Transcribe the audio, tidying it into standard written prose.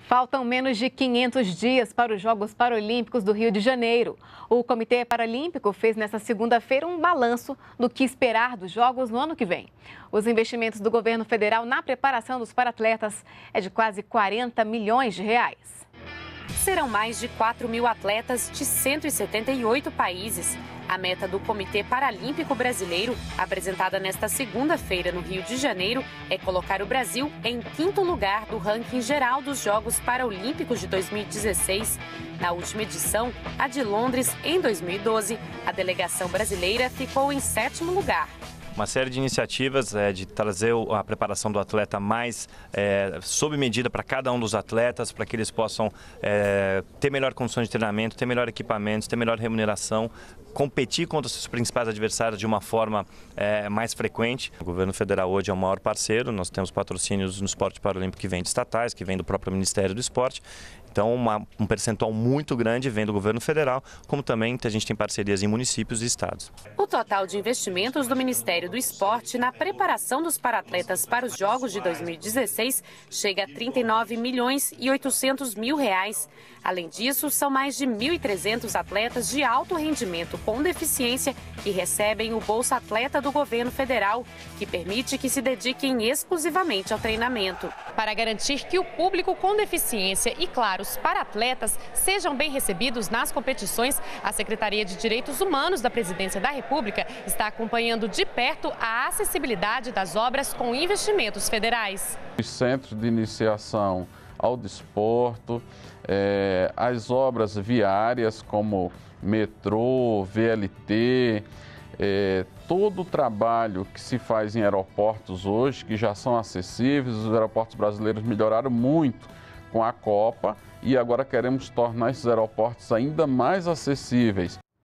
Faltam menos de 500 dias para os Jogos Paralímpicos do Rio de Janeiro. O Comitê Paralímpico fez nesta segunda-feira um balanço do que esperar dos Jogos no ano que vem. Os investimentos do governo federal na preparação dos paratletas é de quase 40 milhões de reais. Serão mais de 4 mil atletas de 178 países. A meta do Comitê Paralímpico Brasileiro, apresentada nesta segunda-feira no Rio de Janeiro, é colocar o Brasil em 5º lugar do ranking geral dos Jogos Paralímpicos de 2016. Na última edição, a de Londres, em 2012, a delegação brasileira ficou em 7º lugar. Uma série de iniciativas de trazer a preparação do atleta mais sob medida para cada um dos atletas, para que eles possam ter melhor condições de treinamento, ter melhor equipamentos, ter melhor remuneração, competir contra os seus principais adversários de uma forma mais frequente. O governo federal hoje é o maior parceiro, nós temos patrocínios no esporte paralímpico que vem de estatais, que vem do próprio Ministério do Esporte. Então, um percentual muito grande vem do governo federal, como também a gente tem parcerias em municípios e estados. O total de investimentos do Ministério do Esporte na preparação dos paratletas para os Jogos de 2016 chega a 39 milhões e 800 mil reais. Além disso, são mais de 1.300 atletas de alto rendimento com deficiência que recebem o Bolsa Atleta do governo federal, que permite que se dediquem exclusivamente ao treinamento. Para garantir que o público com deficiência e, claro, os paratletas sejam bem recebidos nas competições, a Secretaria de Direitos Humanos da Presidência da República está acompanhando de perto a acessibilidade das obras com investimentos federais. Os centros de iniciação ao desporto, as obras viárias como metrô, VLT, todo o trabalho que se faz em aeroportos hoje, que já são acessíveis, os aeroportos brasileiros melhoraram muito com a Copa e agora queremos tornar esses aeroportos ainda mais acessíveis.